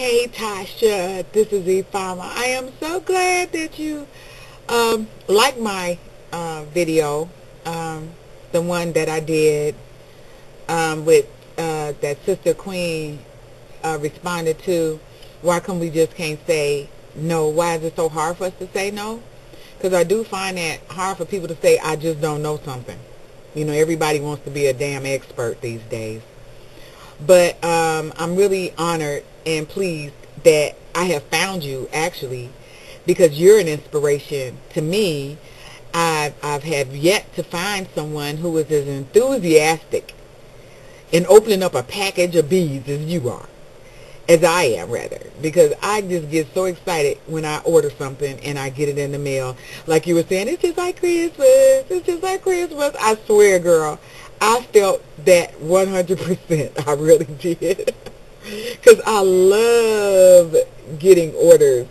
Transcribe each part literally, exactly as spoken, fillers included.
Hey Tasha, this is Ifama. I am so glad that you um, like my uh, video, um, the one that I did um, with uh, that Sister Queen uh, responded to. Why come we just can't say no? Why is it so hard for us to say no? Because I do find that hard for people to say, I just don't know something. You know, everybody wants to be a damn expert these days. But um, I'm really honored and pleased that I have found you, actually, because you're an inspiration to me. I've, I've had yet to find someone who is as enthusiastic in opening up a package of beads as you are, as I am, rather, because I just get so excited when I order something and I get it in the mail. Like you were saying, it's just like Christmas, it's just like Christmas. I swear, girl, I felt that one hundred percent. I really did. Because I love getting orders.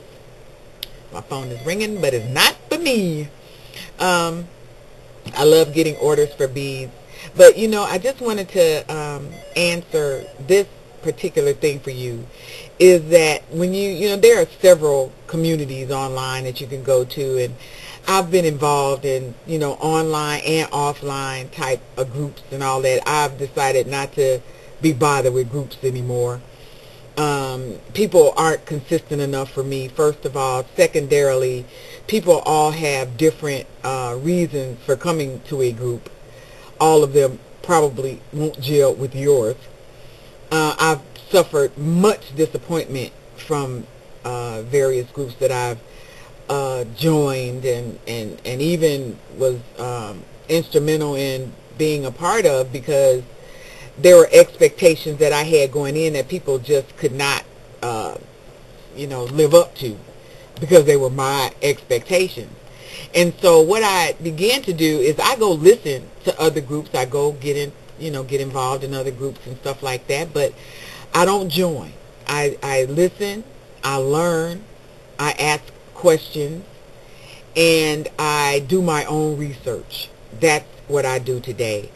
My phone is ringing, but it's not for me. Um, I love getting orders for beads. But, you know, I just wanted to um, answer this particular thing for you, is that when you, you know, there are several communities online that you can go to, and I've been involved in, you know, online and offline type of groups and all that. I've decided not to be bothered with groups anymore. Um, people aren't consistent enough for me, first of all. Secondarily, people all have different uh, reasons for coming to a group. All of them probably won't gel with yours. Uh, I've suffered much disappointment from uh, various groups that I've uh, joined and, and, and even was um, instrumental in being a part of, because there were expectations that I had going in that people just could not, uh, you know, live up to, because they were my expectations. And so what I began to do is I go listen to other groups. I go get in, you know, get involved in other groups and stuff like that. But I don't join. I, I listen, I learn, I ask questions, and I do my own research. That's what I do today.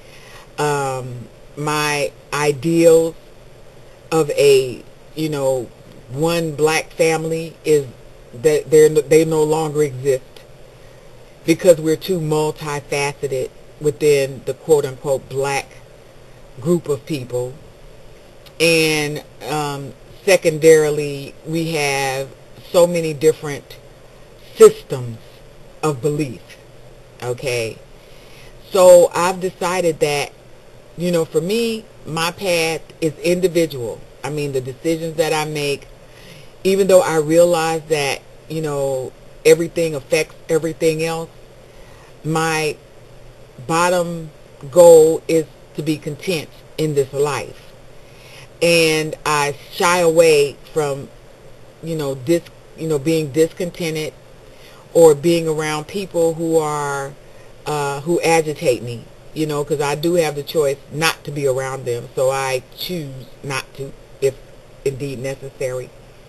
Um, my ideals of a, you know, one black family is that they're, they no longer exist, because we're too multifaceted within the quote-unquote black group of people. And um, secondarily, we have so many different systems of belief, okay? So I've decided that, you know, for me, my path is individual. I mean, the decisions that I make, even though I realize that, you know, everything affects everything else, my bottom goal is to be content in this life. And I shy away from, you know, dis, you know, being discontented or being around people who are, uh, who agitate me, you know, because I do have the choice not to be around them. So I choose not to, if indeed necessary.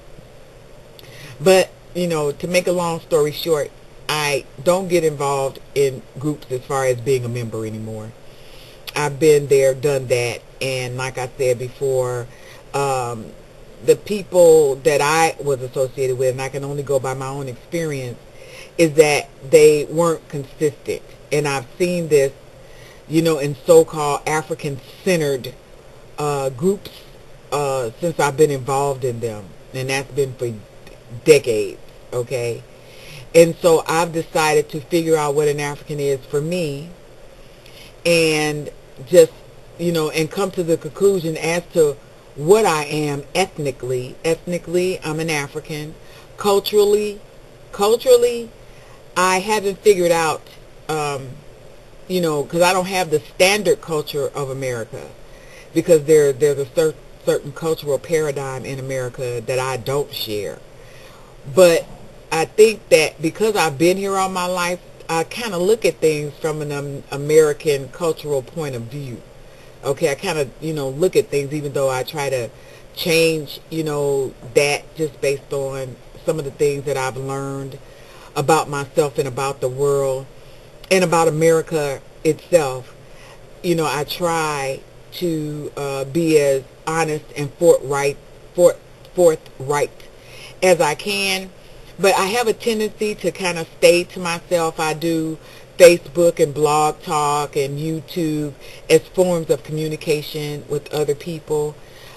But, you know, to make a long story short, I don't get involved in groups as far as being a member anymore. I've been there, done that, and like I said before, um, the people that I was associated with, and I can only go by my own experience, is that they weren't consistent. And I've seen this, you know, in so-called African-centered uh, groups uh, since I've been involved in them, and that's been for decades, okay? And so I've decided to figure out what an African is for me, and just, you know, and come to the conclusion as to what I am ethnically. Ethnically, I'm an African. Culturally, culturally, I haven't figured out, um, you know, because I don't have the standard culture of America, because there there's a cer certain cultural paradigm in America that I don't share. But I think that because I've been here all my life, I kind of look at things from an um, American cultural point of view. Okay, I kind of, you know, look at things, even though I try to change, you know, that just based on some of the things that I've learned about myself and about the world and about America itself. You know, I try to uh, be as honest and forthright, fort, forthright as I can. But I have a tendency to kind of stay to myself. I do Facebook and Blog Talk and YouTube as forms of communication with other people.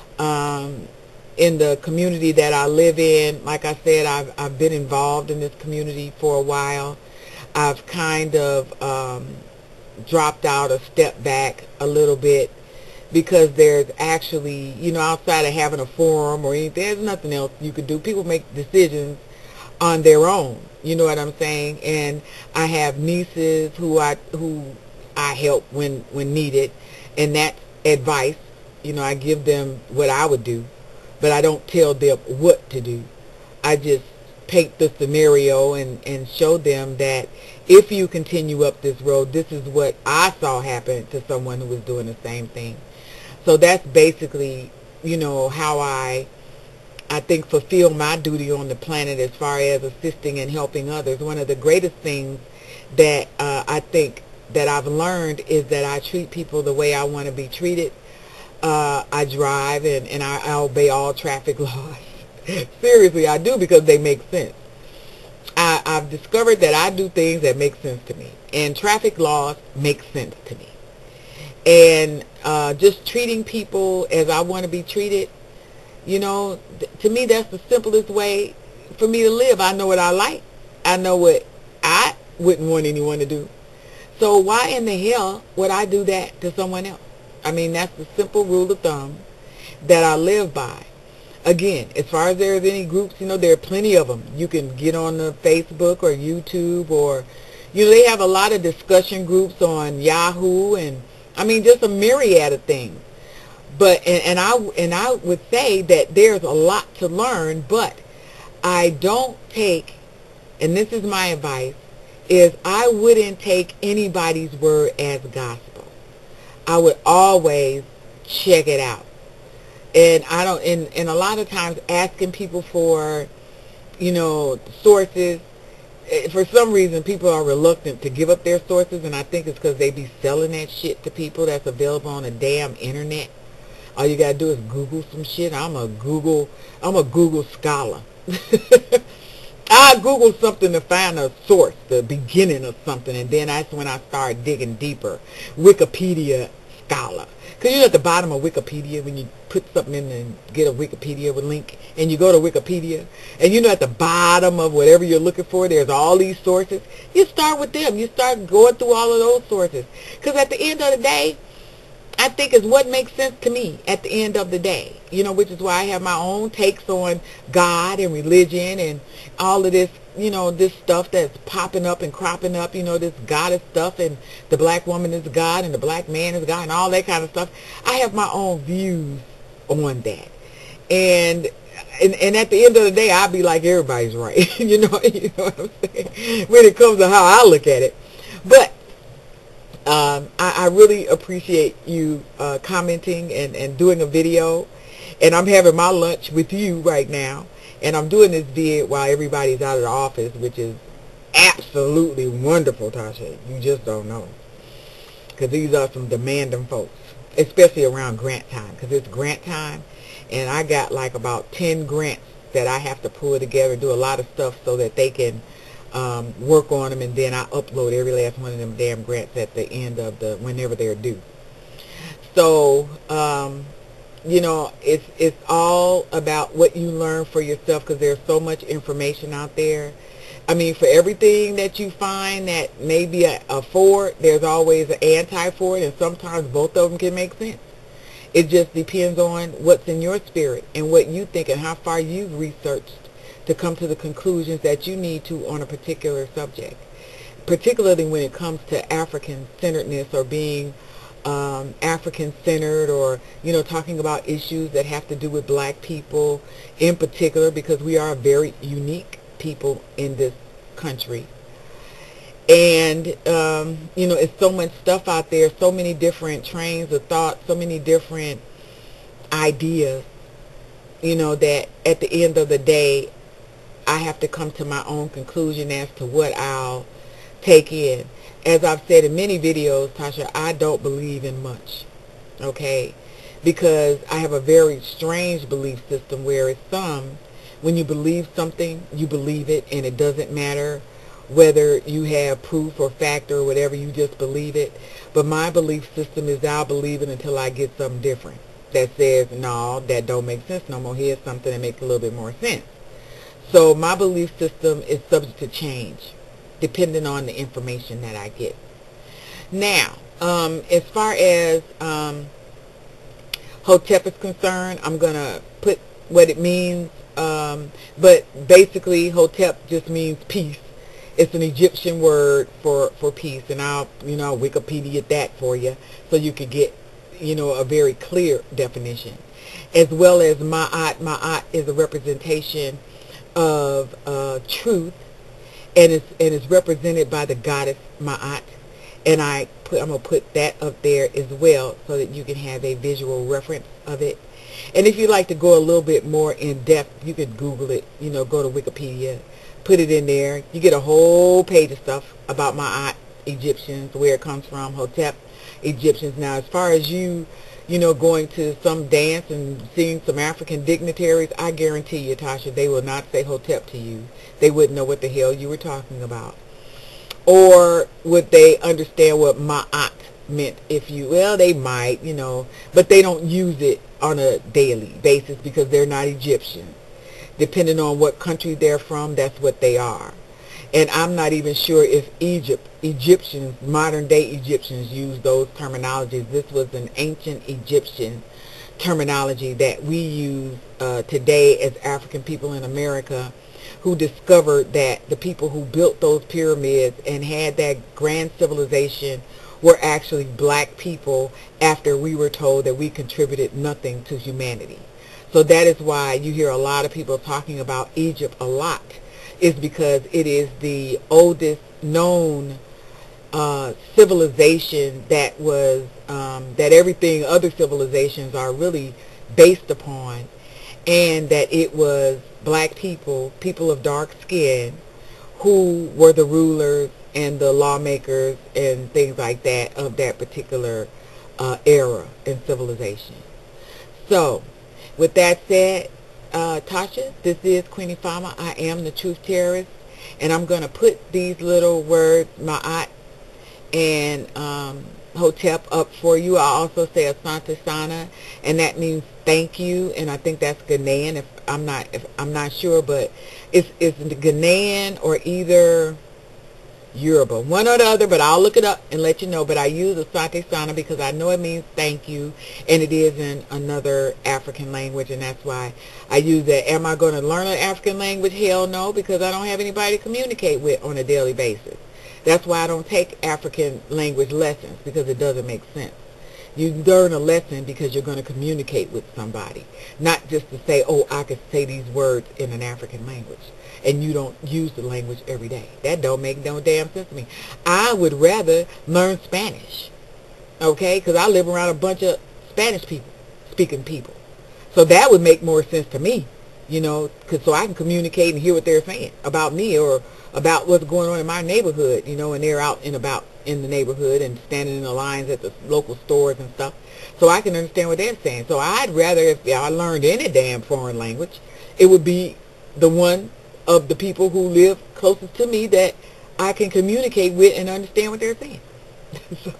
Um, in the community that I live in, like I said, I've, I've been involved in this community for a while. I've kind of um, dropped out or stepped back a little bit because there's actually, you know, outside of having a forum or anything, there's nothing else you could do. People make decisions on their own, you know what I'm saying? And I have nieces who I who I help when when needed, and that's advice. You know, I give them what I would do, but I don't tell them what to do. I just paint the scenario and and show them that if you continue up this road, this is what I saw happen to someone who was doing the same thing. So that's basically, you know, how I I think fulfill my duty on the planet as far as assisting and helping others. One of the greatest things that uh, I think that I've learned is that I treat people the way I want to be treated. Uh, I drive and, and I, I obey all traffic laws. Seriously, I do, because they make sense. I, I've discovered that I do things that make sense to me, and traffic laws make sense to me. And uh, just treating people as I want to be treated, you know, th- to me that's the simplest way for me to live. I know what I like. I know what I wouldn't want anyone to do. So why in the hell would I do that to someone else? I mean, that's the simple rule of thumb that I live by. Again, as far as there's any groups, you know, there are plenty of them. You can get on the Facebook or YouTube, or, you know, they have a lot of discussion groups on Yahoo, and I mean, just a myriad of things. But, and, and I and I would say that there's a lot to learn, but I don't take, and this is my advice, is I wouldn't take anybody's word as gospel. I would always check it out. And I don't, and, and a lot of times asking people for, you know, sources, for some reason people are reluctant to give up their sources, and I think it's because they be selling that shit to people that's available on the damn internet. All you gotta do is Google some shit. I'm a Google, I'm a Google scholar. I Google something to find a source, the beginning of something, and then that's when I start digging deeper. Wikipedia scholar. Because you know at the bottom of Wikipedia, when you put something in and get a Wikipedia link, and you go to Wikipedia, and you know at the bottom of whatever you're looking for, there's all these sources. You start with them. You start going through all of those sources. Because at the end of the day, I think it's what makes sense to me at the end of the day. You know, which is why I have my own takes on God and religion and all of this, you know, this stuff that's popping up and cropping up, you know, this goddess stuff, and the black woman is God and the black man is God and all that kind of stuff. I have my own views on that. And and, and at the end of the day, I'll be like, everybody's right. you know, you know what I'm saying? When it comes to how I look at it. But Um, I, I really appreciate you uh, commenting and, and doing a video. And I'm having my lunch with you right now. And I'm doing this vid while everybody's out of the office, which is absolutely wonderful, Tasha. You just don't know. Because these are some demanding folks, especially around grant time. Because it's grant time, and I got like about ten grants that I have to pull together, do a lot of stuff so that they can Um, work on them, and then I upload every last one of them damn grants at the end of the, whenever they're due. So, um, you know, it's, it's all about what you learn for yourself, because there's so much information out there. I mean, for everything that you find that may be a, a for, there's always an anti for it, and sometimes both of them can make sense. It just depends on what's in your spirit and what you think and how far you've researched to come to the conclusions that you need to on a particular subject, particularly when it comes to African-centeredness, or being um, African-centered, or, you know, talking about issues that have to do with black people in particular, because we are a very unique people in this country. And, um, you know, it's so much stuff out there, so many different trains of thought, so many different ideas, you know, that at the end of the day, I have to come to my own conclusion as to what I'll take in. As I've said in many videos, Tasha, I don't believe in much. Okay? because I have a very strange belief system where it's some, when you believe something, you believe it, and it doesn't matter whether you have proof or fact or whatever, you just believe it. But my belief system is I'll believe it until I get something different that says, no, that don't make sense no more. Here's something that makes a little bit more sense. So my belief system is subject to change depending on the information that I get. Now, um, as far as um, Hotep is concerned, I'm going to put what it means. Um, but basically, Hotep just means peace. It's an Egyptian word for, for peace. And I'll, you know, Wikipedia that for you so you could get, you know, a very clear definition. As well as Ma'at. Ma'at is a representation of uh, truth. And it's, and it's represented by the goddess Ma'at. And I put, I'm going to put that up there as well so that you can have a visual reference of it. And if you'd like to go a little bit more in depth, you could Google it, you know, go to Wikipedia, put it in there. You get a whole page of stuff about Ma'at Egyptians, where it comes from, Hotep Egyptians. Now, as far as you, you know, going to some dance and seeing some African dignitaries, I guarantee you, Tasha, they will not say Hotep to you. They wouldn't know what the hell you were talking about. Or would they understand what Ma'at meant? If you, well, they might, you know, but they don't use it on a daily basis because they're not Egyptian. Depending on what country they're from, that's what they are. And I'm not even sure if Egypt, Egyptians, modern day Egyptians use those terminologies. This was an ancient Egyptian terminology that we use uh, today as African people in America, who discovered that the people who built those pyramids and had that grand civilization were actually black people after we were told that we contributed nothing to humanity. So that is why you hear a lot of people talking about Egypt a lot, is because it is the oldest known uh, civilization that was, um, that everything other civilizations are really based upon, and that it was black people, people of dark skin, who were the rulers and the lawmakers and things like that of that particular uh, era in civilization. So, with that said, uh, Tasha, this is Queen Ifama. I am the Truth Terrorist, and I'm going to put these little words, Ma'at and um, Hotep, up for you. I also say Asante Sana, and that means thank you, and I think that's Ghanaian. If I'm not, if I'm not sure, but it's it's Ghanaian or either Yoruba, one or the other. But I'll look it up and let you know. But I use Asante Sana because I know it means thank you, and it is in another African language, and that's why I use that. Am I going to learn an African language? Hell no, because I don't have anybody to communicate with on a daily basis. That's why I don't take African language lessons, because it doesn't make sense. You learn a lesson because you're going to communicate with somebody, not just to say, oh, I could say these words in an African language, and you don't use the language every day. That don't make no damn sense to me. I would rather learn Spanish, okay, because I live around a bunch of Spanish people, speaking people. So that would make more sense to me, you know, cause so I can communicate and hear what they're saying about me or about what's going on in my neighborhood, you know, and they're out and about in the neighborhood and standing in the lines at the local stores and stuff, so I can understand what they're saying. So I'd rather, if I learned any damn foreign language, it would be the one of the people who live closest to me that I can communicate with and understand what they're saying. So,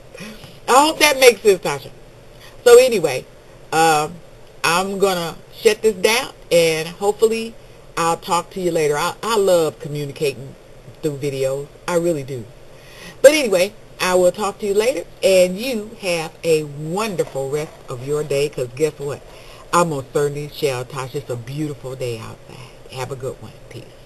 I hope that makes sense, Tasha. So anyway, um, I'm going to shut this down, and hopefully I'll talk to you later. I, I love communicating through videos. I really do. But anyway, I will talk to you later, and you have a wonderful rest of your day, because guess what? I most certainly shall, Tasha. It's a beautiful day outside. Have a good one. Peace.